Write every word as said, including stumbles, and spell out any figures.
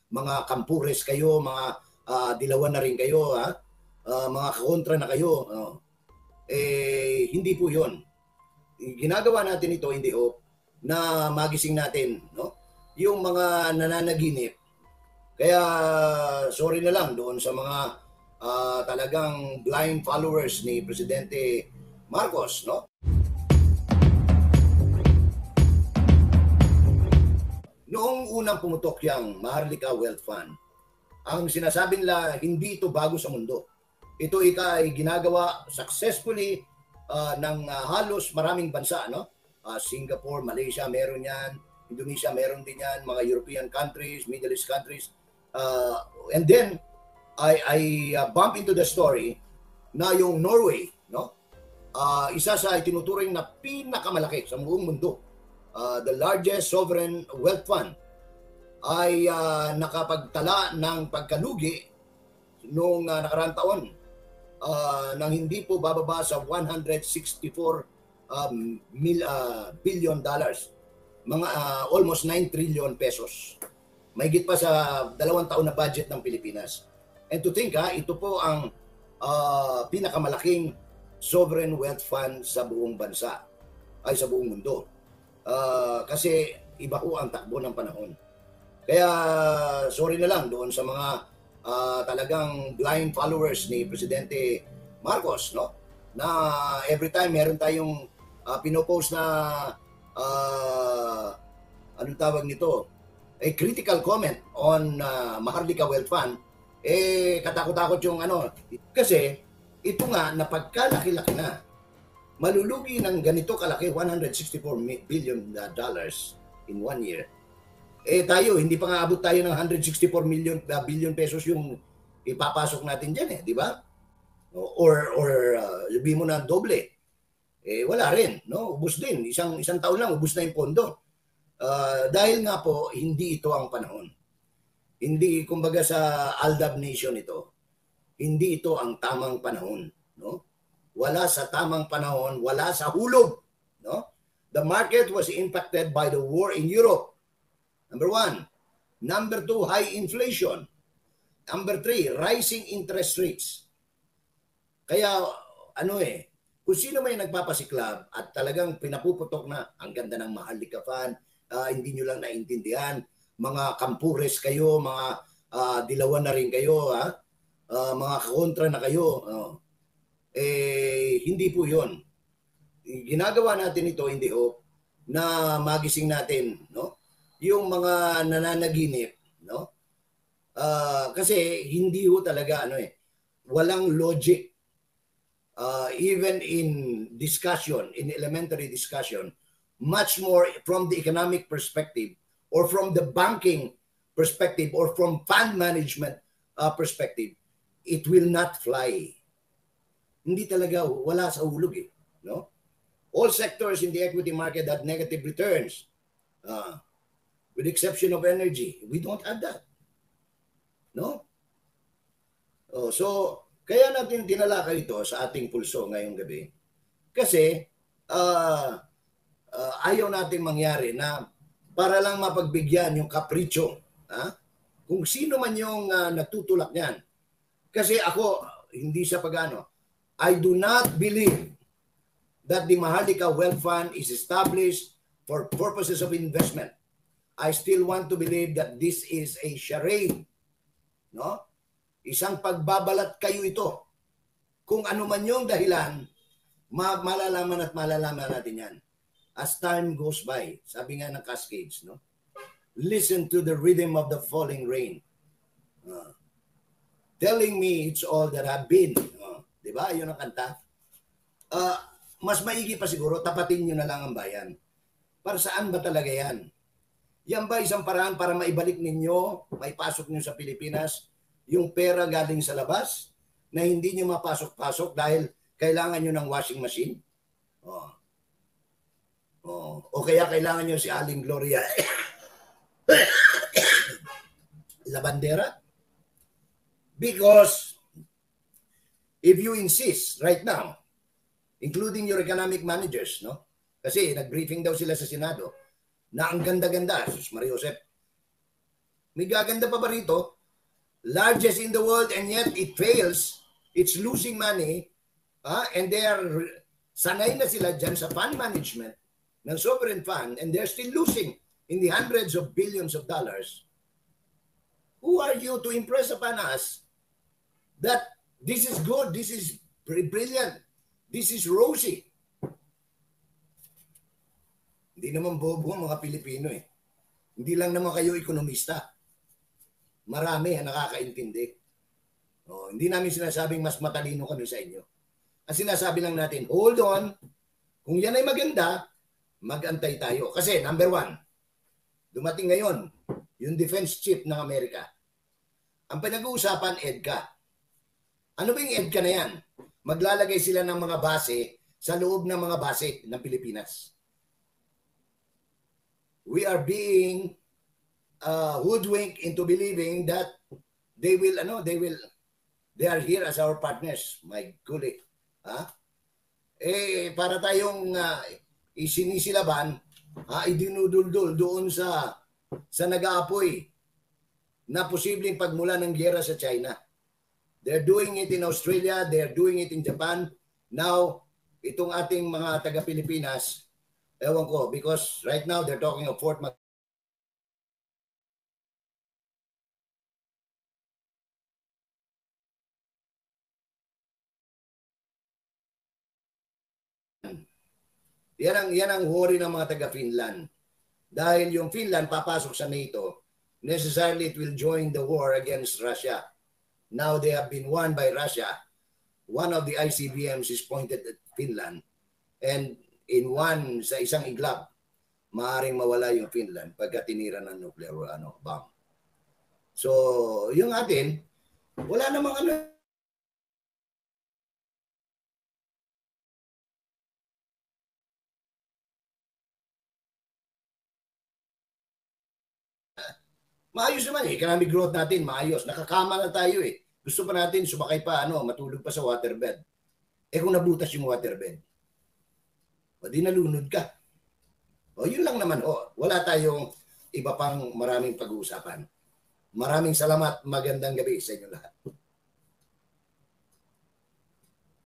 mga kampures kayo, mga uh, dilawan na rin kayo, ha? Uh, mga kontra na kayo. Uh, eh, hindi po yun. Ginagawa natin ito, hindi o, na magising natin, no? Yung mga nananaginip. Kaya, sorry na lang doon sa mga uh, talagang blind followers ni Presidente Marcos, no? Noong unang pumutok yung Maharlika Wealth Fund, ang sinasabi nila, hindi ito bago sa mundo. Ito ay ginagawa successfully uh, ng uh, halos maraming bansa, no? Uh, Singapore, Malaysia, meron yan. Indonesia, meron din yan. Mga European countries, Middle East countries. Uh, and then, I, I uh, bump into the story na yung Norway, no? Uh, isa sa itinuturing na pinakamalaki sa buong mundo. Uh, the largest sovereign wealth fund ay uh, nakapagtala ng pagkalugi noong uh, nakaraang taon uh, nang hindi po bababa sa one hundred sixty-four um, mil, uh, billion dollars, mga uh, almost nine trillion pesos. Mahigit pa sa dalawang taon na budget ng Pilipinas. And to think, ha, ito po ang uh, pinakamalaking sovereign wealth fund sa buong bansa, ay sa buong mundo. Uh, kasi iba po ang takbo ng panahon. Kaya sorry na lang doon sa mga uh, talagang blind followers ni Presidente Marcos, no? Na every time meron tayong uh, pinopost na uh, anong tawag nito, a critical comment on uh, Maharlika Wealth Fund, eh katakot-takot yung ano, kasi ito nga napagkalaki-laki na. Malulugi ng ganito kalaki, one hundred sixty-four billion dollars in one year. Eh tayo, hindi pa nga abot tayo ng one hundred sixty-four million uh, billion pesos yung ipapasok natin dyan, eh, di ba? Or, or uh, sabihin mo na doble. Eh wala rin, no? Ubus din. Isang, isang taon lang, ubus na yung pondo. Uh, dahil nga po, hindi ito ang panahon. Hindi, kumbaga sa Aldab Nation ito, hindi ito ang tamang panahon, no? Wala sa tamang panahon, wala sa hulog, no? The market was impacted by the war in Europe. Number one. Number two, high inflation. Number three, rising interest rates. Kaya, ano eh, kung sino may nagpapasiklab at talagang pinapuputok na ang ganda ng Maharlika Fund, uh, hindi nyo lang naintindihan, mga kampures kayo, mga uh, dilawan na rin kayo, ha? Uh, mga kontra na kayo, uh, eh, hindi po yun. Ginagawa natin ito, hindi ho, na magising natin, no? Yung mga nananaginip, no? Uh, kasi hindi ho talaga, ano eh, walang logic. Uh, even in discussion, in elementary discussion, much more from the economic perspective or from the banking perspective or from fund management uh, perspective, it will not fly. Hindi talaga, wala sa hulog eh, no? All sectors in the equity market had negative returns, uh, with the exception of energy. We don't have that, no? Oh, so, kaya natin dinala ito sa ating pulso ngayong gabi. Kasi, uh, uh, ayaw natin mangyari na para lang mapagbigyan yung kapritsyo, ha? Kung sino man yung uh, nagtutulak niyan. Kasi ako, hindi sa pagano, I do not believe that the Maharlika Wealth Fund is established for purposes of investment. I still want to believe that this is a charade, no? Isang pagbabalat kayo ito. Kung ano man yung dahilan, ma malalaman at malalaman natin yan. As time goes by, sabi nga ng Cascades, no? Listen to the rhythm of the falling rain. Uh, telling me it's all that I've been. Uh, di ba? Yun ang kanta. Uh, mas maigi pa siguro, tapatin nyo na lang ang bayan. Para saan ba talaga yan? Yan ba isang paraan para maibalik ninyo, maipasok nyo sa Pilipinas, yung pera galing sa labas na hindi nyo mapasok-pasok dahil kailangan nyo ng washing machine? Oh. Oh. O kaya kailangan nyo si Aling Gloria Labandera? Because if you insist right now, including your economic managers, no? Kasi nag-briefing daw sila sa Senado na ang ganda-ganda, Sus Maria Josep. May gaganda pa ba rito? Largest in the world and yet it fails. It's losing money. Uh, and they are, sanay na sila dyan sa fund management ng sovereign fund and they're still losing in the hundreds of billions of dollars. Who are you to impress upon us that this is good, this is brilliant, this is rosy? Hindi naman bobo ang mga Pilipino eh. Hindi lang naman kayo ekonomista. Marami ang nakakaintindi. Oh, hindi namin sinasabing mas matalino kami sa inyo. Ang sinasabi lang natin, hold on. Kung yan ay maganda, mag-antay tayo. Kasi number one, dumating ngayon, yung defense chief ng Amerika. Ang pinag-uusapan, EDCA. Ano ba yung EDCA na yan? Maglalagay sila ng mga base sa loob ng mga base ng Pilipinas. We are being uh, hoodwinked into believing that they will, ano, they will, they are here as our partners. My golly. Ha? Eh, para tayong uh, isinisilaban, ha, idinuduldul doon sa sa nag-aapoy na posibleng pagmula ng giyera sa China. They're doing it in Australia, they're doing it in Japan. Now, itong ating mga taga-Pilipinas, ewan ko, because right now they're talking of Fort Mac Yan ang, yan ang worry ng mga taga-Finland. Dahil yung Finland papasok sa NATO, necessarily it will join the war against Russia. Now they have been won by Russia. One of the I C B Ms is pointed at Finland. And in one, sa isang iglap, maaaring mawala yung Finland pagka tinira ng nuclear ano, bomb. So, yung atin, wala namang ano, maayos naman eh. Economic growth natin, maayos. Nakakama na tayo eh. Gusto pa natin sumakay pa, ano, matulog pa sa waterbed. Eh kung nabutas yung waterbed, o di nalunod ka. O yun lang naman. O, wala tayong iba pang maraming pag-uusapan. Maraming salamat. Magandang gabi sa inyo lahat.